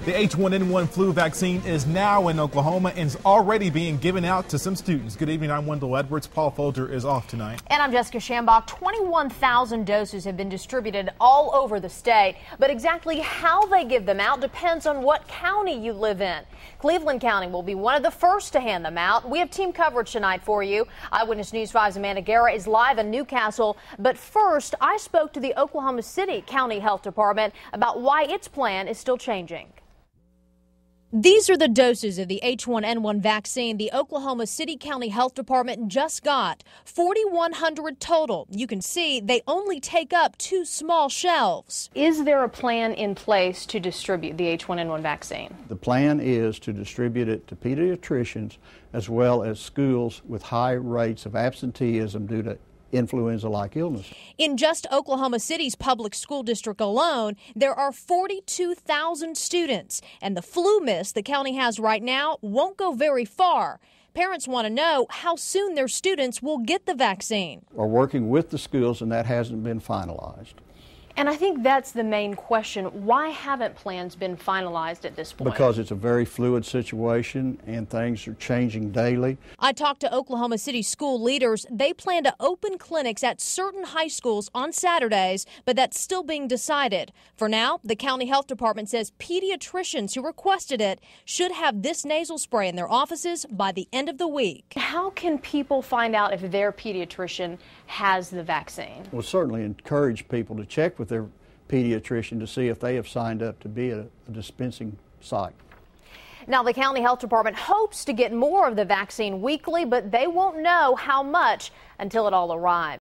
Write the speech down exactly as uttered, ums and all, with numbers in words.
The H one N one flu vaccine is now in Oklahoma and is already being given out to some students. Good evening, I'm Wendell Edwards. Paul Folger is off tonight. And I'm Jessica Schambach. twenty-one thousand doses have been distributed all over the state, but exactly how they give them out depends on what county you live in. Cleveland County will be one of the first to hand them out. We have team coverage tonight for you. Eyewitness News five's Amanda Guerra is live in Newcastle. But first, I spoke to the Oklahoma City County Health Department about why its plan is still changing. These are the doses of the H one N one vaccine the Oklahoma City County Health Department just got. forty-one hundred total. You can see they only take up two small shelves. Is there a plan in place to distribute the H one N one vaccine? The plan is to distribute it to pediatricians as well as schools with high rates of absenteeism due to influenza-like illness. In just Oklahoma City's public school district alone, there are forty-two thousand students, and the flu miss the county has right now won't go very far. Parents want to know how soon their students will get the vaccine. We're working with the schools, and that hasn't been finalized. And I think that's the main question. Why haven't plans been finalized at this point? Because it's a very fluid situation and things are changing daily. I talked to Oklahoma City school leaders. They plan to open clinics at certain high schools on Saturdays, but that's still being decided. For now, the county health department says pediatricians who requested it should have this nasal spray in their offices by the end of the week. How can people find out if their pediatrician has the vaccine? We'll certainly encourage people to check with their pediatrician to see if they have signed up to be a, a dispensing site. Now, the county health department hopes to get more of the vaccine weekly, but they won't know how much until it all arrives.